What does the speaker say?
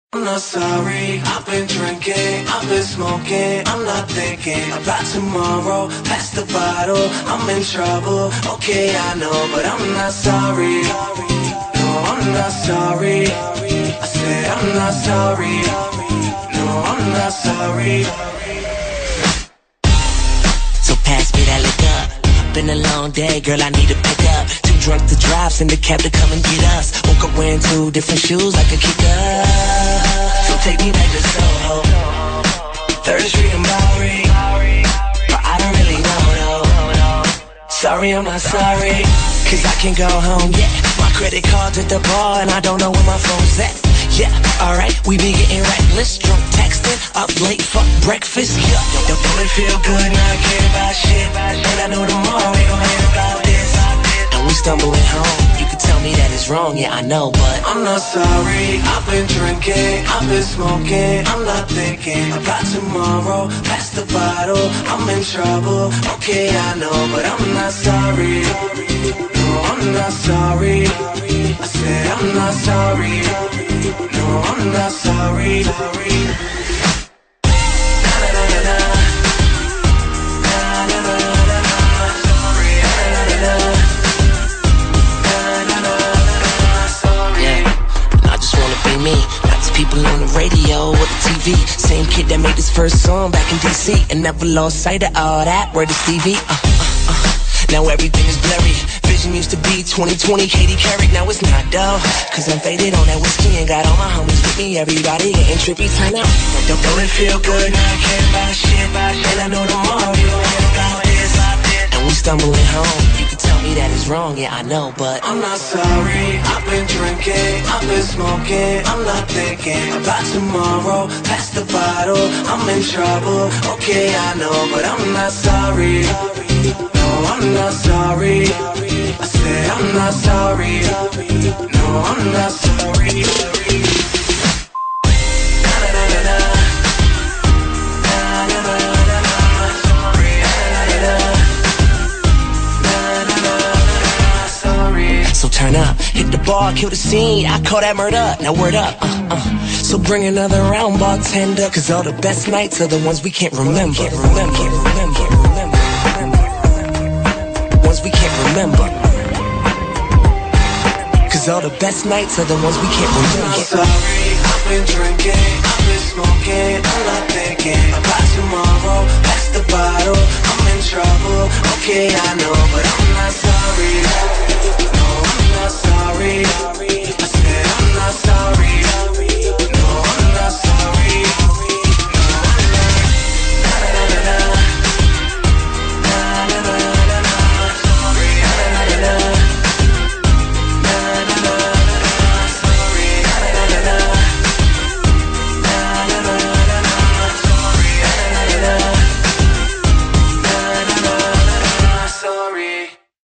I'm not sorry, I've been drinking, I've been smoking, I'm not thinking about tomorrow, past the bottle, I'm in trouble, okay I know, but I'm not sorry, no I'm not sorry, I said I'm not sorry, no I'm not sorry. So pass me that liquor, been a long day, girl I need to pick up, too drunk to drive, send a cab to come and get us, woke up wearing 2 different shoes like a kicker. Take me back to Soho, 3rd Street and Bowery, but I don't really know though. Sorry, I'm not sorry, cause I can go home, yeah. My credit card's at the bar and I don't know where my phone's at. Yeah, alright, we be getting reckless, drunk texting, up late, fuck breakfast, yeah. Don't it feel good, not care about shit, and I know tomorrow we gon' hear about this. And we stumbling home, you can tell me that it's wrong, yeah I know, but I'm not sorry, I've been drinking, I've been smoking, I'm not thinking about tomorrow, past the bottle, I'm in trouble, okay I know, but I'm not sorry, no I'm not sorry, I said I'm not sorry, no I'm not sorry. People on the radio or the TV, same kid that made his first song back in DC and never lost sight of all that. Word to Stevie. Now everything is blurry. Vision used to be 2020 Katy Carrick, now it's not though. Cause I'm faded on that whiskey and got all my homies with me. Everybody getting trippy, turn out. Don't it feel good? Now I care about shit, and I know tomorrow we gon' hear about this. And we stumbling home. You can tell me that it's wrong, yeah I know, but I'm not sorry. I've been drinking, I've been smoking, I'm not thinking about tomorrow, past the bottle, I'm in trouble, okay I know, but I'm not sorry, no I'm not sorry, I said I'm not sorry, no I'm not sorry. Turn up, hit the bar, kill the scene, I call that murder, now word up, So bring another round, bartender, cause all the best nights are the ones we can't remember. Ones we can't remember. Cause all the best nights are the ones we can't remember. I'm sorry, I've been drinking, I've been smoking, I'm not thinking about tomorrow, past the bottle, I'm in trouble, okay I know, but